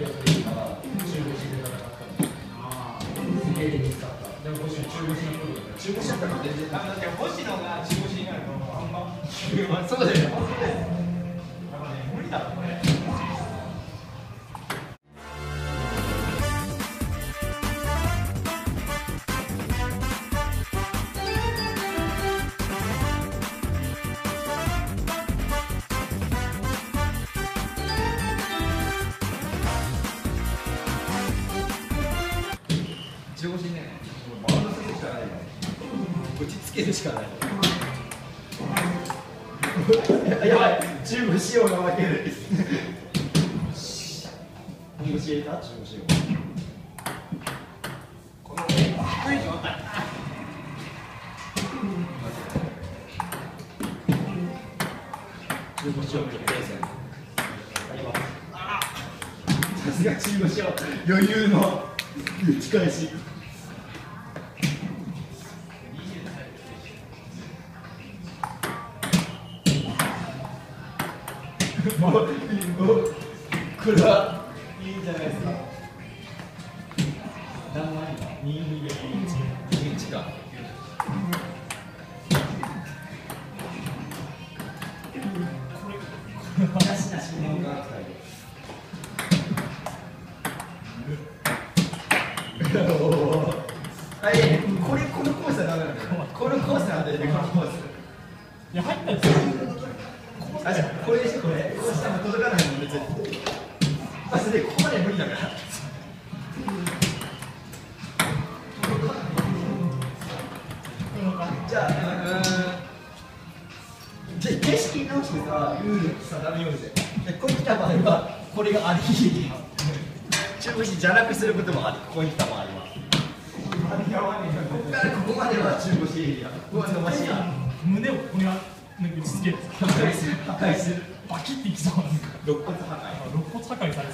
で中腰で戦ったの。ああ、すげえ見つかった。でも中腰のプロだから。中腰だったら全然。だって星野が中腰になるとあんま。そうだよね。無理だろこれ。中腰ね、回らせるしかないよ。落ち着けるしかない。やばい、中腰用が負ける。本腰入れた？中腰用。この低い状態。中腰用決定戦。さすが中腰用、余裕の打ち返し。これはいいんじゃないですか。何枚だ？2か。なしなしのがはい、このコースはダメなんだよ。このコースなんだよね、このコース。いや、入ったんですよ。あ、じゃあ、これでしょ、これ。こうしたら届かないもん、別に。あ、それで、ここまで無理だから。じゃあ、景色直してさ、ルール定めようぜ。ここに来た場合は、これがあり。中腰じゃなくすることもあり、ここに来た場合は。ここからここまでは中腰エリア。ここは伸ばしや。 胸をここに打ちつける。 破壊する。破壊する。 バキッていきそうなんですか。 肋骨破壊。 肋骨破壊されそう。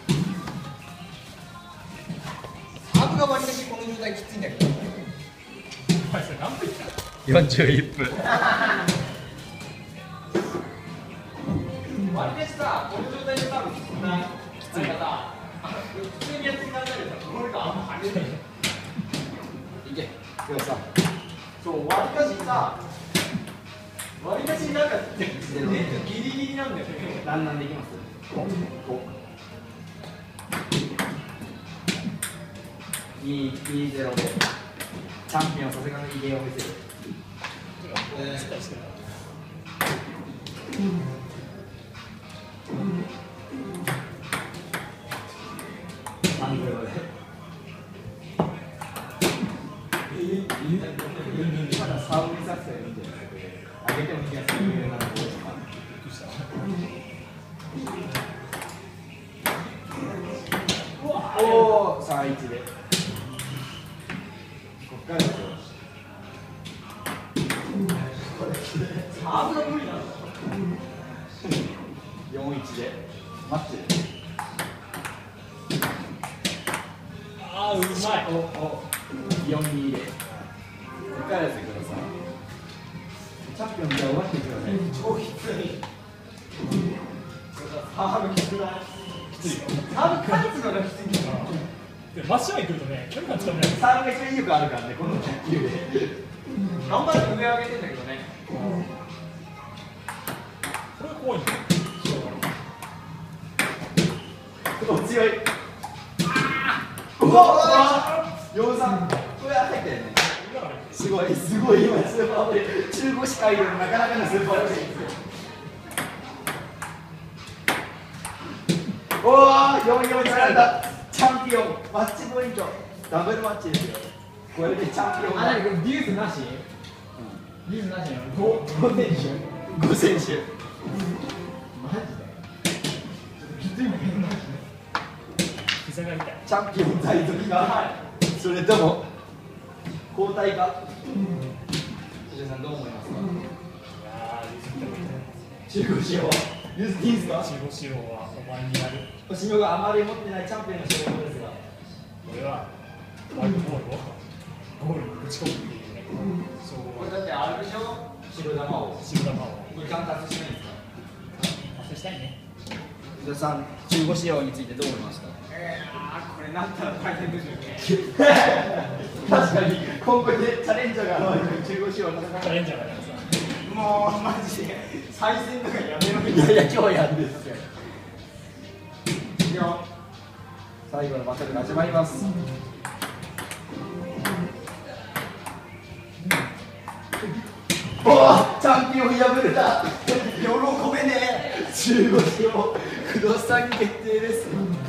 サーブが割り出しこの状態きついんだけど。 はい、それ何分ですか。 41分。 割り出しさ、この状態で多分そんなきついから普通にやってくださいよ。これがあんま激しい。いけ。でもさ、そう割り出しさ、割り出しなんかギリギリなんだよね。だんだんできます。2-0でチャンピオンさすがの威厳を見せる。3-0で。まだサーブ作戦見てる。上げてもいいやつとか。おお、3-1で。こっからですよ。サーブが無理なの。4-1で。待ってる。 ああ、うまい。 4-2で。こっからですよ、黒さん。チャンピオンじゃ終わってください。超きつい。サーブきつくない？きついよ。サーブ返すのがきついんだから。 真正面来るとね、距離がつかめない。 サーブが一番威力あるからね、この卓球で。頑張って上上げてんだけどね。 これが怖いんだよ。 強い。うわっ、4-3。これは入ったよね。すごい、すごい、今スーパープレー。中腰界でもなかなかのスーパープレーですよ。おお、4-4になられた。チャンピオン、マッチポイント。ダブルマッチですよ。これでチャンピオン。 あ、なにこれデュースなし？デュースなしなの？5選手。 5選手。 マジで？きついもんね、マジで。 膝が痛い。 チャンピオン在籍か、それとも交代か。藤井さんどう思いますか？ いやー、譲ってもいいね。 中腰を譲っていいですか？ 中腰用はお前にやる。 星野があまり持ってないチャンピオンの仕事ですが、 俺はホワイトボールをゴールに打ち込むっていうね。 これだってあるでしょ、白球を白球を 2冠達成しないんですか？ 達成したいね。 伊沢さん、中古仕様についてどう思いますか？ これなったら大変ですよね。確かに今後でチャレンジャーが中古仕様のチャレンジャーだからさ。 もうマジで再戦とかやめろみいやいや、今日やるんですよ。 いや最後のバトルが始まります。おお、チャンピオン破れた。 喜べね中古仕様不動産決定です。